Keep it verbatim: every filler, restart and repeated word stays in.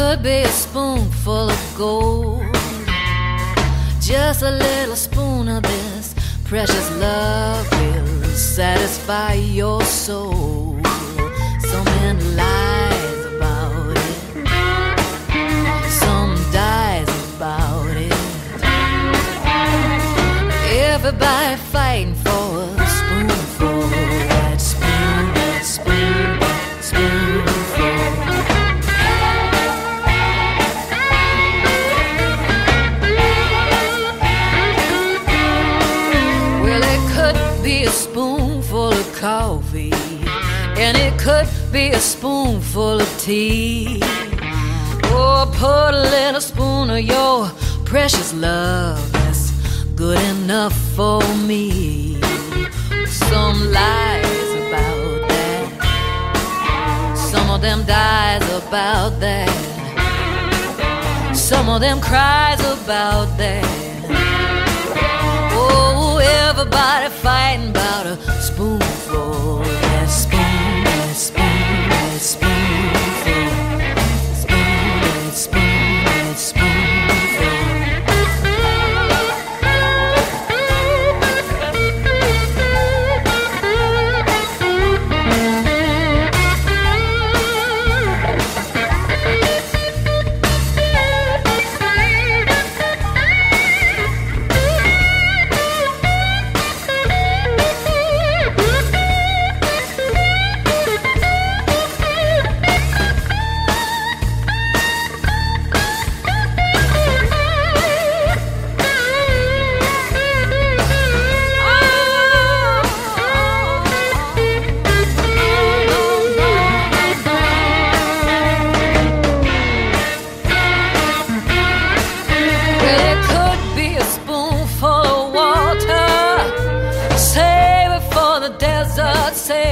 could be a spoonful of gold, just a little spoon of this precious love will satisfy your soul. So many lies about it, some dies about it. Everybody fighting for a spoonful, that spoon, that spoon, that spoonful. Well, it could be a spoonful of coffee, and it could be a spoonful of tea. Or put a little spoon of your precious love, that's good enough for me. Some lies about that, some of them dies about that, some of them cries about that. Oh, everybody fighting about a spoonful, that spoon, that spoon, that spoonful, spoon, that spoon, that spoonful. Say